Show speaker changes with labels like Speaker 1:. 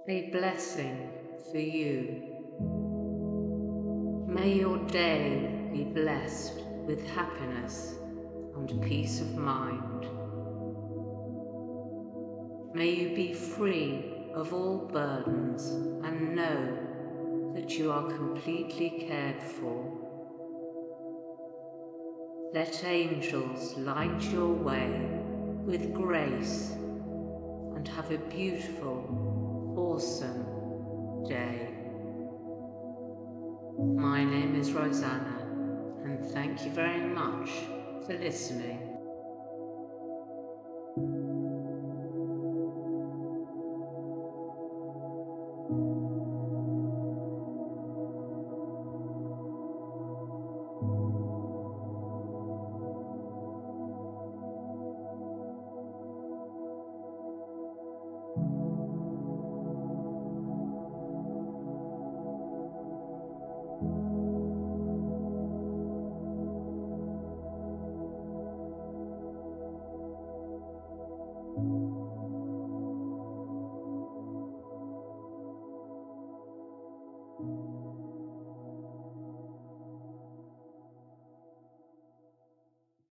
Speaker 1: a blessing for you. May your day be blessed with happiness and peace of mind. May you be free of all burdens and know that you are completely cared for. Let angels light your way with grace, and have a beautiful, awesome day. My name is Roseanna, and thank you very much for listening.